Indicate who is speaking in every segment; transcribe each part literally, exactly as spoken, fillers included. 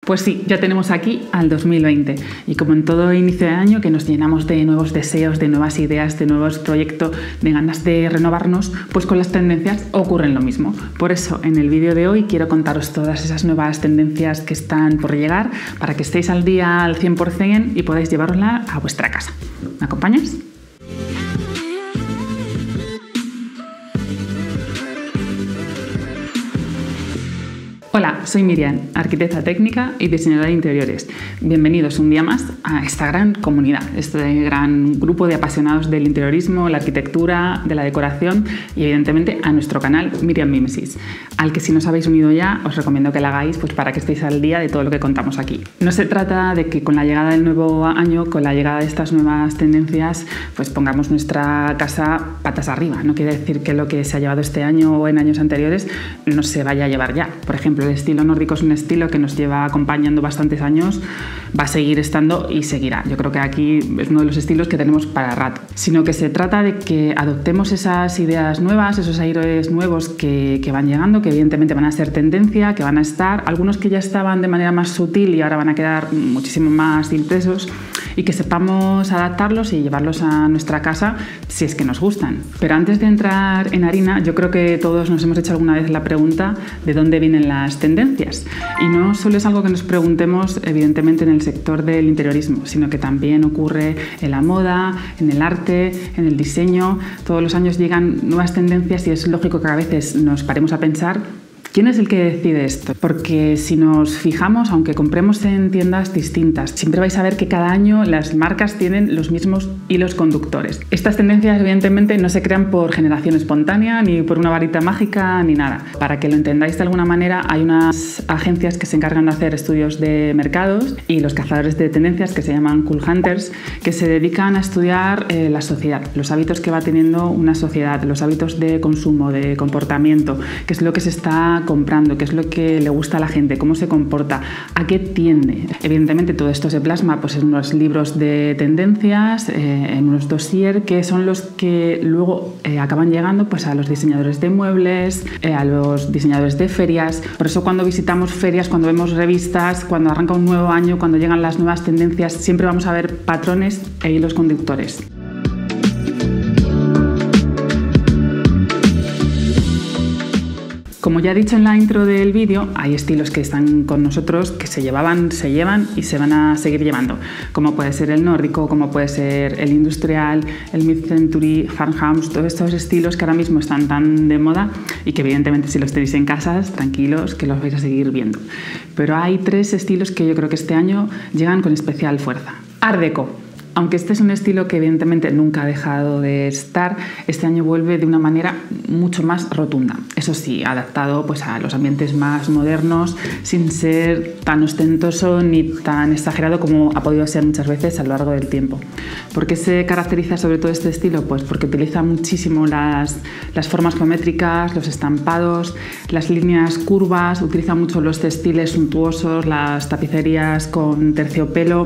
Speaker 1: Pues sí, ya tenemos aquí al dos mil veinte y como en todo inicio de año que nos llenamos de nuevos deseos, de nuevas ideas, de nuevos proyectos, de ganas de renovarnos, pues con las tendencias ocurren lo mismo. Por eso en el vídeo de hoy quiero contaros todas esas nuevas tendencias que están por llegar para que estéis al día al cien por cien y podáis llevarla a vuestra casa. ¿Me acompañas? Hola, soy Miriam, arquitecta técnica y diseñadora de interiores. Bienvenidos un día más a esta gran comunidad, este gran grupo de apasionados del interiorismo, la arquitectura, de la decoración y evidentemente a nuestro canal Miriam Mimesis, al que si no os habéis unido ya os recomiendo que lo hagáis pues, para que estéis al día de todo lo que contamos aquí. No se trata de que con la llegada del nuevo año, con la llegada de estas nuevas tendencias, pues pongamos nuestra casa patas arriba. No quiere decir que lo que se ha llevado este año o en años anteriores no se vaya a llevar ya. Por ejemplo, el estilo nórdico es un estilo que nos lleva acompañando bastantes años, va a seguir estando y seguirá. Yo creo que aquí es uno de los estilos que tenemos para rato. Sino que se trata de que adoptemos esas ideas nuevas, esos aires nuevos que, que van llegando, que evidentemente van a ser tendencia, que van a estar, algunos que ya estaban de manera más sutil y ahora van a quedar muchísimo más impresos, y que sepamos adaptarlos y llevarlos a nuestra casa si es que nos gustan. Pero antes de entrar en harina, yo creo que todos nos hemos hecho alguna vez la pregunta de dónde vienen las tendencias. Y no solo es algo que nos preguntemos evidentemente en el sector del interiorismo, sino que también ocurre en la moda, en el arte, en el diseño. Todos los años llegan nuevas tendencias y es lógico que a veces nos paremos a pensar ¿quién es el que decide esto? Porque si nos fijamos, aunque compremos en tiendas distintas, siempre vais a ver que cada año las marcas tienen los mismos hilos conductores. Estas tendencias evidentemente no se crean por generación espontánea, ni por una varita mágica, ni nada. Para que lo entendáis de alguna manera, hay unas agencias que se encargan de hacer estudios de mercados y los cazadores de tendencias que se llaman Cool Hunters, que se dedican a estudiar eh, la sociedad, los hábitos que va teniendo una sociedad, los hábitos de consumo, de comportamiento, qué es lo que se está comprando, qué es lo que le gusta a la gente, cómo se comporta, a qué tiende. Evidentemente todo esto se plasma pues, en unos libros de tendencias, eh, en unos dossier que son los que luego eh, acaban llegando pues, a los diseñadores de muebles, eh, a los diseñadores de ferias. Por eso cuando visitamos ferias, cuando vemos revistas, cuando arranca un nuevo año, cuando llegan las nuevas tendencias, siempre vamos a ver patrones e hilos conductores. Como ya he dicho en la intro del vídeo, hay estilos que están con nosotros, que se llevaban, se llevan y se van a seguir llevando, como puede ser el nórdico, como puede ser el industrial, el mid-century, farmhouse, todos estos estilos que ahora mismo están tan de moda y que evidentemente si los tenéis en casas, tranquilos, que los vais a seguir viendo. Pero hay tres estilos que yo creo que este año llegan con especial fuerza. Art Deco. Aunque este es un estilo que evidentemente nunca ha dejado de estar, este año vuelve de una manera mucho más rotunda. Eso sí, adaptado pues, a los ambientes más modernos, sin ser tan ostentoso ni tan exagerado como ha podido ser muchas veces a lo largo del tiempo. ¿Por qué se caracteriza sobre todo este estilo? Pues porque utiliza muchísimo las, las formas geométricas, los estampados, las líneas curvas, utiliza mucho los textiles suntuosos, las tapicerías con terciopelo.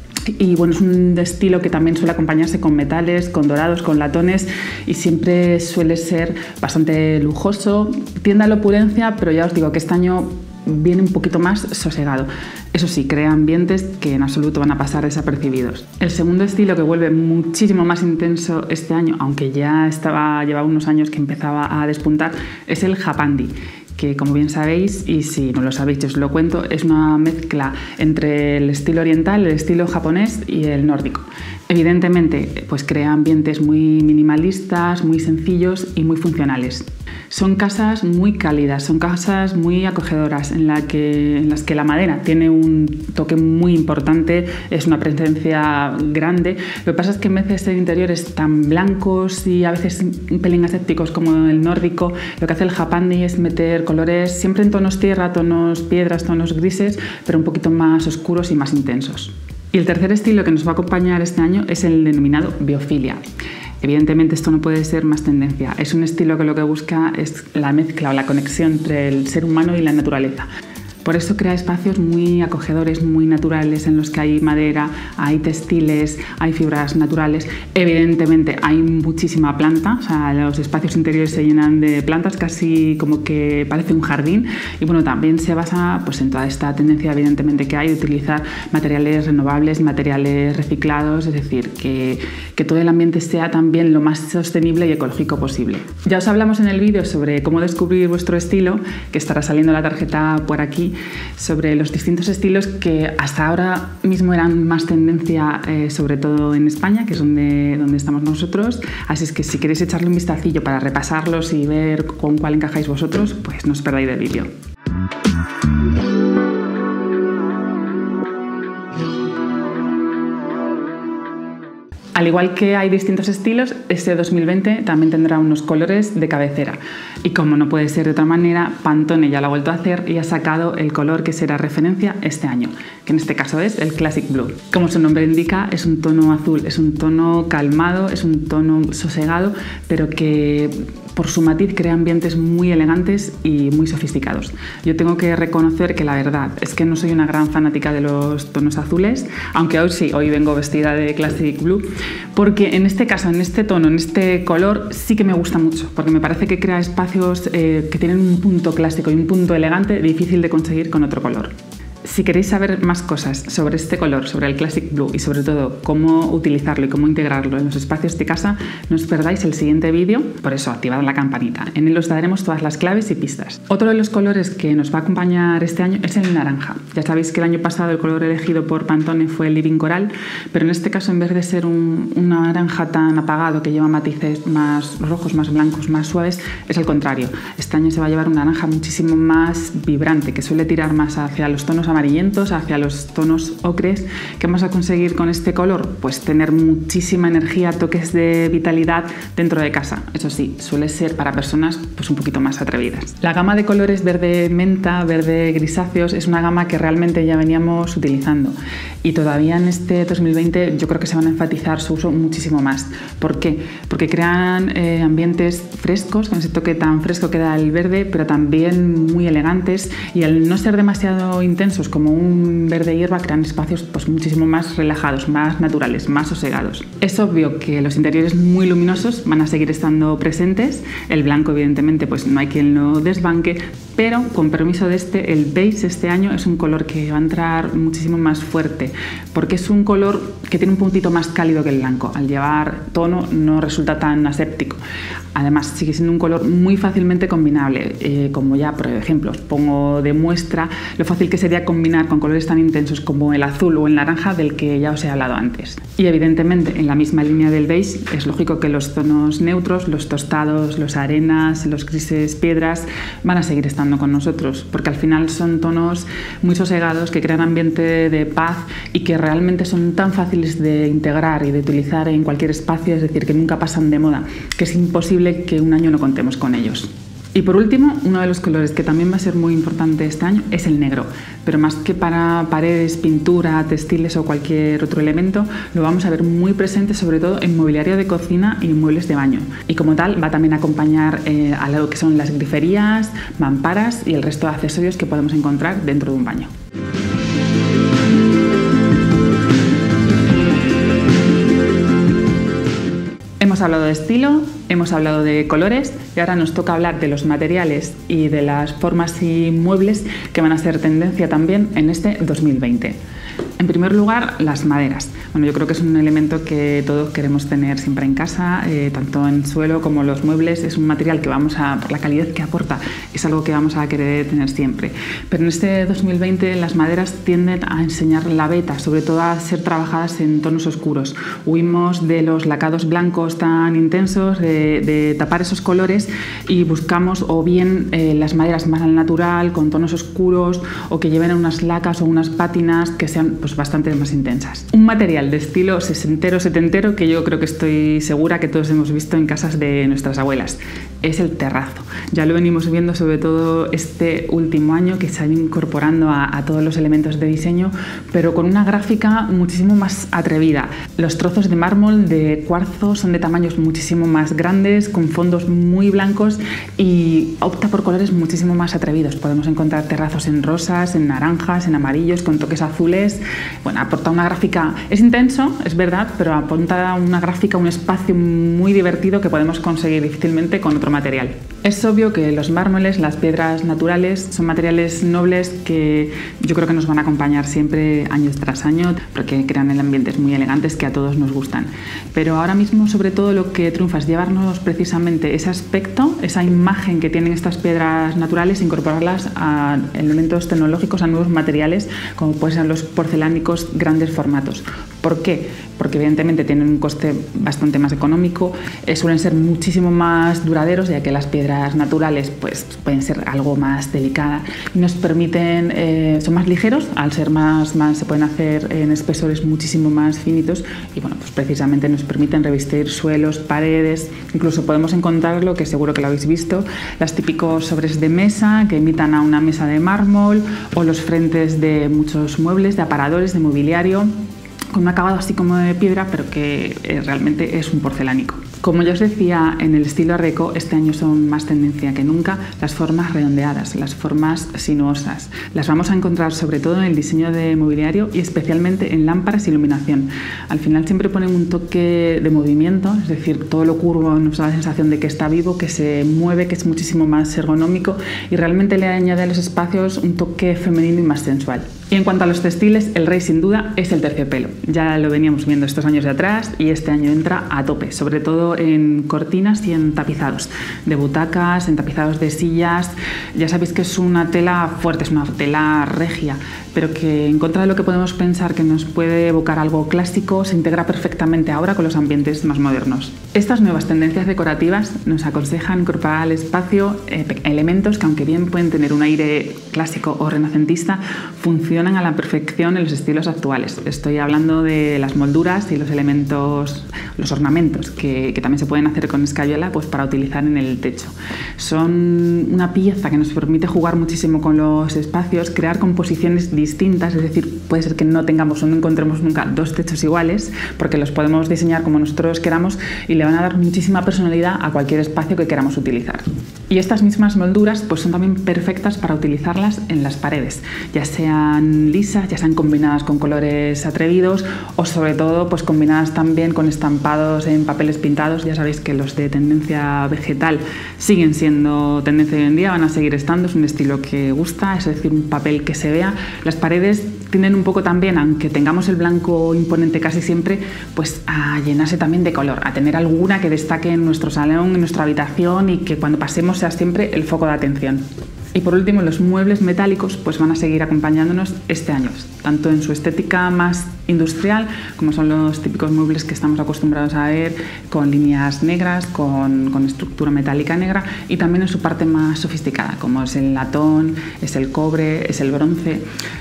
Speaker 1: Y bueno, es un estilo que también suele acompañarse con metales, con dorados, con latones y siempre suele ser bastante lujoso. Tiende a la opulencia, pero ya os digo que este año viene un poquito más sosegado. Eso sí, crea ambientes que en absoluto van a pasar desapercibidos. El segundo estilo que vuelve muchísimo más intenso este año, aunque ya estaba, llevaba unos años que empezaba a despuntar, es el japandi, que como bien sabéis, y si no lo sabéis os lo cuento, es una mezcla entre el estilo oriental, el estilo japonés y el nórdico. Evidentemente, pues crea ambientes muy minimalistas, muy sencillos y muy funcionales. Son casas muy cálidas, son casas muy acogedoras en, la que, en las que la madera tiene un toque muy importante, es una presencia grande. Lo que pasa es que en vez de ser interiores tan blancos y a veces un pelín asépticos como el nórdico, lo que hace el japandi es meter colores siempre en tonos tierra, tonos piedras, tonos grises, pero un poquito más oscuros y más intensos. Y el tercer estilo que nos va a acompañar este año es el denominado biofilia. Evidentemente esto no puede ser más tendencia, es un estilo que lo que busca es la mezcla o la conexión entre el ser humano y la naturaleza. Por eso crea espacios muy acogedores, muy naturales, en los que hay madera, hay textiles, hay fibras naturales. Evidentemente hay muchísima planta, o sea, los espacios interiores se llenan de plantas, casi como que parece un jardín. Y bueno, también se basa pues, en toda esta tendencia evidentemente que hay de utilizar materiales renovables, materiales reciclados, es decir, que, que todo el ambiente sea también lo más sostenible y ecológico posible. Ya os hablamos en el vídeo sobre cómo descubrir vuestro estilo, que estará saliendo la tarjeta por aquí, sobre los distintos estilos que hasta ahora mismo eran más tendencia, eh, sobre todo en España, que es donde, donde estamos nosotros. Así es que si queréis echarle un vistacillo para repasarlos y ver con cuál encajáis vosotros, pues no os perdáis del vídeo. Al igual que hay distintos estilos, este dos mil veinte también tendrá unos colores de cabecera. Y como no puede ser de otra manera, Pantone ya lo ha vuelto a hacer y ha sacado el color que será referencia este año, que en este caso es el Classic Blue. Como su nombre indica, es un tono azul, es un tono calmado, es un tono sosegado, pero que por su matiz crea ambientes muy elegantes y muy sofisticados. Yo tengo que reconocer que la verdad es que no soy una gran fanática de los tonos azules, aunque hoy sí, hoy vengo vestida de Classic Blue, porque en este caso, en este tono, en este color, sí que me gusta mucho, porque me parece que crea espacios eh, que tienen un punto clásico y un punto elegante difícil de conseguir con otro color. Si queréis saber más cosas sobre este color, sobre el Classic Blue y sobre todo cómo utilizarlo y cómo integrarlo en los espacios de casa, no os perdáis el siguiente vídeo, por eso activad la campanita. En él os daremos todas las claves y pistas. Otro de los colores que nos va a acompañar este año es el naranja. Ya sabéis que el año pasado el color elegido por Pantone fue el Living Coral, pero en este caso, en vez de ser un, un naranja tan apagado que lleva matices más rojos, más blancos, más suaves, es al contrario. Este año se va a llevar un naranja muchísimo más vibrante, que suele tirar más hacia los tonos amarillentos, hacia los tonos ocres. ¿Qué vamos a conseguir con este color? Pues tener muchísima energía, toques de vitalidad dentro de casa. Eso sí, suele ser para personas pues un poquito más atrevidas. La gama de colores verde menta, verde grisáceos es una gama que realmente ya veníamos utilizando y todavía en este dos mil veinte yo creo que se van a enfatizar su uso muchísimo más. ¿Por qué? Porque crean eh, ambientes frescos, con ese toque tan fresco que da el verde, pero también muy elegantes, y al no ser demasiado intensos como un verde hierba, crean espacios pues, muchísimo más relajados, más naturales, más sosegados. Es obvio que los interiores muy luminosos van a seguir estando presentes. El blanco, evidentemente, pues no hay quien lo desbanque, pero con permiso de este, el beige este año es un color que va a entrar muchísimo más fuerte, porque es un color que tiene un puntito más cálido que el blanco. Al llevar tono no resulta tan aséptico. Además, sigue siendo un color muy fácilmente combinable, eh, como ya, por ejemplo, os pongo de muestra lo fácil que sería combinar con colores tan intensos como el azul o el naranja del que ya os he hablado antes. Y evidentemente, en la misma línea del beige, es lógico que los tonos neutros, los tostados, los arenas, los grises piedras, van a seguir estando con nosotros, porque al final son tonos muy sosegados que crean ambiente de paz y que realmente son tan fáciles de integrar y de utilizar en cualquier espacio, es decir, que nunca pasan de moda, que es imposible que un año no contemos con ellos. Y por último, uno de los colores que también va a ser muy importante este año es el negro, pero más que para paredes, pintura, textiles o cualquier otro elemento, lo vamos a ver muy presente sobre todo en mobiliario de cocina y muebles de baño. Y como tal va también a acompañar eh, a lo que son las griferías, mamparas y el resto de accesorios que podemos encontrar dentro de un baño. Hemos hablado de estilo, hemos hablado de colores y ahora nos toca hablar de los materiales y de las formas y muebles que van a ser tendencia también en este dos mil veinte. En primer lugar, las maderas. Bueno, yo creo que es un elemento que todos queremos tener siempre en casa, eh, tanto en suelo como los muebles. Es un material que vamos a, por la calidad que aporta, es algo que vamos a querer tener siempre. Pero en este dos mil veinte las maderas tienden a enseñar la beta, sobre todo a ser trabajadas en tonos oscuros. Huimos de los lacados blancos tan intensos, de, de tapar esos colores, y buscamos o bien eh, las maderas más al natural, con tonos oscuros, o que lleven unas lacas o unas pátinas que sean pues bastante más intensas. Un material de estilo sesentero, setentero que yo creo que estoy segura que todos hemos visto en casas de nuestras abuelas. Es el terrazo. Ya lo venimos viendo sobre todo este último año, que se ha ido incorporando a, a todos los elementos de diseño, pero con una gráfica muchísimo más atrevida. Los trozos de mármol, de cuarzo, son de tamaños muchísimo más grandes, con fondos muy blancos y opta por colores muchísimo más atrevidos. Podemos encontrar terrazos en rosas, en naranjas, en amarillos, con toques azules. Bueno, aporta una gráfica, es intenso, es verdad, pero aporta una gráfica, un espacio muy divertido que podemos conseguir difícilmente con otro material. Es obvio que los mármoles, las piedras naturales, son materiales nobles que yo creo que nos van a acompañar siempre año tras año, porque crean ambientes muy elegantes que a todos nos gustan. Pero ahora mismo, sobre todo, lo que triunfa es llevarnos precisamente ese aspecto, esa imagen que tienen estas piedras naturales, incorporarlas a elementos tecnológicos, a nuevos materiales, como pueden ser los porcelánicos grandes formatos. ¿Por qué? Porque evidentemente tienen un coste bastante más económico, eh, suelen ser muchísimo más duraderos, ya que las piedras naturales pues, pueden ser algo más delicadas y nos permiten, eh, son más ligeros, al ser más, más se pueden hacer en espesores muchísimo más finitos y bueno, pues precisamente nos permiten revestir suelos, paredes, incluso podemos encontrar lo que seguro que lo habéis visto, los típicos sobres de mesa que imitan a una mesa de mármol o los frentes de muchos muebles, de aparadores, de mobiliario, con un acabado así como de piedra, pero que eh, realmente es un porcelánico. Como ya os decía, en el estilo Art Deco este año son más tendencia que nunca las formas redondeadas, las formas sinuosas. Las vamos a encontrar sobre todo en el diseño de mobiliario y especialmente en lámparas y iluminación. Al final siempre ponen un toque de movimiento, es decir, todo lo curvo nos da la sensación de que está vivo, que se mueve, que es muchísimo más ergonómico y realmente le añade a los espacios un toque femenino y más sensual. Y en cuanto a los textiles, el rey sin duda es el terciopelo. Ya lo veníamos viendo estos años de atrás y este año entra a tope, sobre todo en cortinas y en tapizados de butacas, en tapizados de sillas. Ya sabéis que es una tela fuerte, es una tela regia, pero que en contra de lo que podemos pensar que nos puede evocar algo clásico, se integra perfectamente ahora con los ambientes más modernos. Estas nuevas tendencias decorativas nos aconsejan incorporar al espacio eh, elementos que, aunque bien pueden tener un aire clásico o renacentista, funcionan a la perfección en los estilos actuales. Estoy hablando de las molduras y los elementos, los ornamentos, que, que también se pueden hacer con escayola pues, para utilizar en el techo. Son una pieza que nos permite jugar muchísimo con los espacios, crear composiciones distintas, es decir, puede ser que no tengamos o no encontremos nunca dos techos iguales, porque los podemos diseñar como nosotros queramos y le van a dar muchísima personalidad a cualquier espacio que queramos utilizar. Y estas mismas molduras pues, son también perfectas para utilizarlas en las paredes, ya sean lisas, ya sean combinadas con colores atrevidos o sobre todo pues, combinadas también con estampados en papeles pintados. Ya sabéis que los de tendencia vegetal siguen siendo tendencia hoy en día, van a seguir estando, es un estilo que gusta, es decir, un papel que se vea. Las paredes tienden un poco también, aunque tengamos el blanco imponente casi siempre, pues a llenarse también de color, a tener alguna que destaque en nuestro salón, en nuestra habitación y que cuando pasemos sea siempre el foco de atención. Y por último, los muebles metálicos pues van a seguir acompañándonos este año, tanto en su estética más industrial, como son los típicos muebles que estamos acostumbrados a ver, con líneas negras, con, con estructura metálica negra, y también en su parte más sofisticada, como es el latón, es el cobre, es el bronce.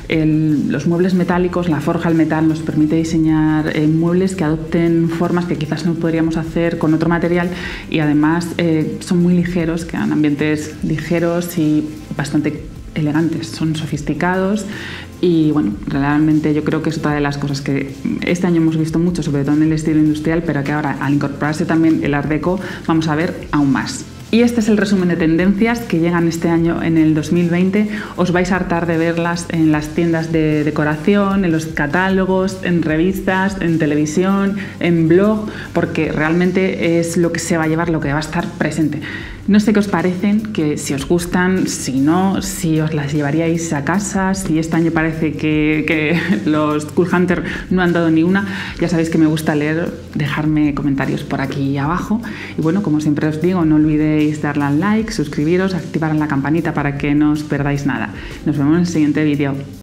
Speaker 1: El, los muebles metálicos, la forja al metal, nos permite diseñar eh, muebles que adopten formas que quizás no podríamos hacer con otro material y además eh, son muy ligeros, crean ambientes ligeros y bastante elegantes, son sofisticados y bueno, realmente yo creo que es otra de las cosas que este año hemos visto mucho, sobre todo en el estilo industrial, pero que ahora al incorporarse también el Art Deco vamos a ver aún más. Y este es el resumen de tendencias que llegan este año en el dos mil veinte. Os vais a hartar de verlas en las tiendas de decoración, en los catálogos, en revistas, en televisión, en blog, porque realmente es lo que se va a llevar, lo que va a estar presente. No sé qué os parecen, que si os gustan, si no, si os las llevaríais a casa, si este año parece que, que los Cool Hunter no han dado ni una. Ya sabéis que me gusta leer, dejarme comentarios por aquí abajo. Y bueno, como siempre os digo, no olvidéis darle al like, suscribiros, activar la campanita para que no os perdáis nada. Nos vemos en el siguiente vídeo.